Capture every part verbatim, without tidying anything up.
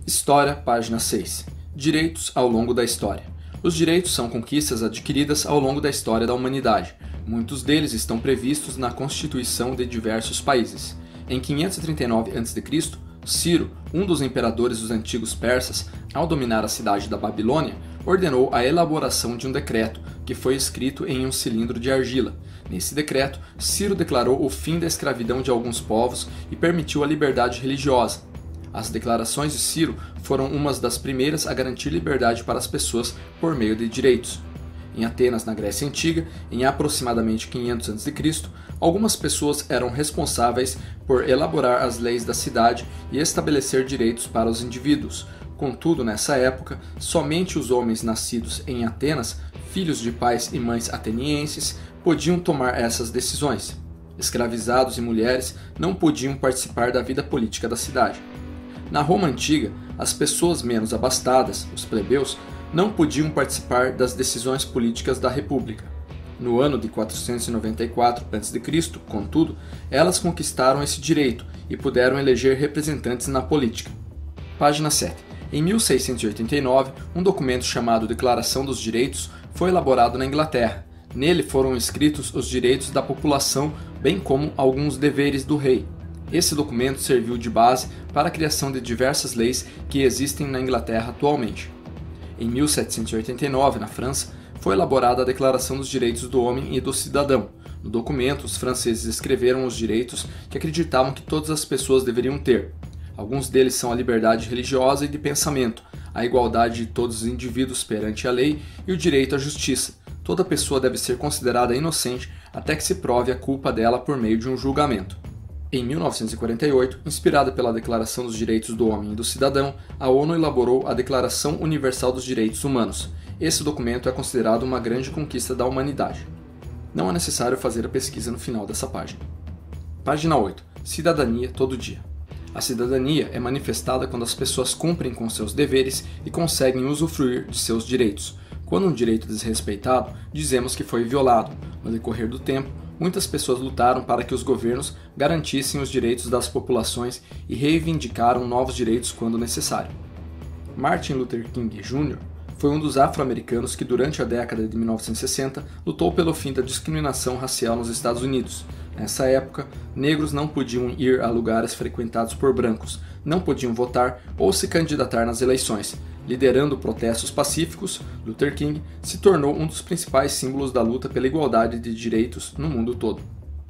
História, página seis. Direitos ao longo da história. Os direitos são conquistas adquiridas ao longo da história da humanidade. Muitos deles estão previstos na Constituição de diversos países. Em quinhentos e trinta e nove antes de Cristo, Ciro, um dos imperadores dos antigos persas, ao dominar a cidade da Babilônia, ordenou a elaboração de um decreto, que foi escrito em um cilindro de argila. Nesse decreto, Ciro declarou o fim da escravidão de alguns povos e permitiu a liberdade religiosa. As declarações de Ciro foram umas das primeiras a garantir liberdade para as pessoas por meio de direitos. Em Atenas, na Grécia Antiga, em aproximadamente quinhentos antes de Cristo, algumas pessoas eram responsáveis por elaborar as leis da cidade e estabelecer direitos para os indivíduos. Contudo, nessa época, somente os homens nascidos em Atenas, filhos de pais e mães atenienses, podiam tomar essas decisões. Escravizados e mulheres não podiam participar da vida política da cidade. Na Roma Antiga, as pessoas menos abastadas, os plebeus, não podiam participar das decisões políticas da República. No ano de quatrocentos e noventa e quatro antes de Cristo, contudo, elas conquistaram esse direito e puderam eleger representantes na política. Página sete. Em mil seiscentos e oitenta e nove, um documento chamado Declaração dos Direitos foi elaborado na Inglaterra. Nele foram escritos os direitos da população, bem como alguns deveres do rei. Esse documento serviu de base para a criação de diversas leis que existem na Inglaterra atualmente. Em mil setecentos e oitenta e nove, na França, foi elaborada a Declaração dos Direitos do Homem e do Cidadão. No documento, os franceses escreveram os direitos que acreditavam que todas as pessoas deveriam ter. Alguns deles são a liberdade religiosa e de pensamento, a igualdade de todos os indivíduos perante a lei e o direito à justiça. Toda pessoa deve ser considerada inocente até que se prove a culpa dela por meio de um julgamento. Em mil novecentos e quarenta e oito, inspirada pela Declaração dos Direitos do Homem e do Cidadão, a ONU elaborou a Declaração Universal dos Direitos Humanos. Esse documento é considerado uma grande conquista da humanidade. Não é necessário fazer a pesquisa no final dessa página. Página oito. Cidadania todo dia. A cidadania é manifestada quando as pessoas cumprem com seus deveres e conseguem usufruir de seus direitos. Quando um direito é desrespeitado, dizemos que foi violado. No decorrer do tempo, muitas pessoas lutaram para que os governos garantissem os direitos das populações e reivindicaram novos direitos quando necessário. Martin Luther King Júnior foi um dos afro-americanos que durante a década de mil novecentos e sessenta lutou pelo fim da discriminação racial nos Estados Unidos. Nessa época, negros não podiam ir a lugares frequentados por brancos, não podiam votar ou se candidatar nas eleições. Liderando protestos pacíficos, Luther King se tornou um dos principais símbolos da luta pela igualdade de direitos no mundo todo.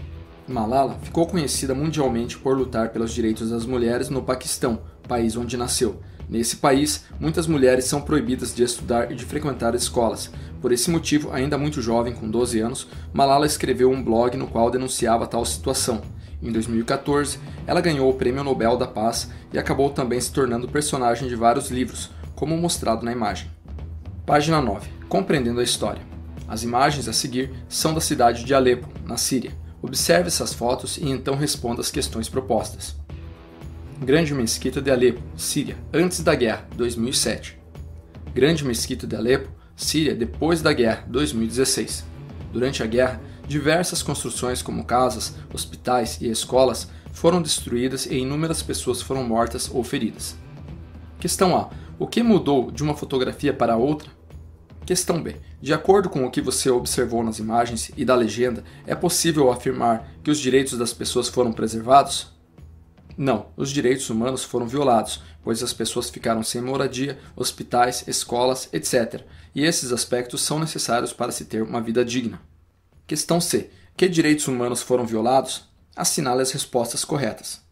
Malala ficou conhecida mundialmente por lutar pelos direitos das mulheres no Paquistão, país onde nasceu. Nesse país, muitas mulheres são proibidas de estudar e de frequentar escolas. Por esse motivo, ainda muito jovem, com doze anos, Malala escreveu um blog no qual denunciava tal situação. Em dois mil e quatorze, ela ganhou o Prêmio Nobel da Paz e acabou também se tornando personagem de vários livros, como mostrado na imagem. Página nove. Compreendendo a história. As imagens a seguir são da cidade de Alepo, na Síria. Observe essas fotos e então responda as questões propostas. Grande Mesquita de Alepo, Síria, antes da guerra, dois mil e sete. Grande Mesquita de Alepo, Síria, depois da guerra, dois mil e dezesseis. Durante a guerra, diversas construções como casas, hospitais e escolas foram destruídas e inúmeras pessoas foram mortas ou feridas. Questão A. O que mudou de uma fotografia para outra? Questão B. De acordo com o que você observou nas imagens e da legenda, é possível afirmar que os direitos das pessoas foram preservados? Não, os direitos humanos foram violados, pois as pessoas ficaram sem moradia, hospitais, escolas, etcétera. E esses aspectos são necessários para se ter uma vida digna. Questão C. Que direitos humanos foram violados? Assinale as respostas corretas.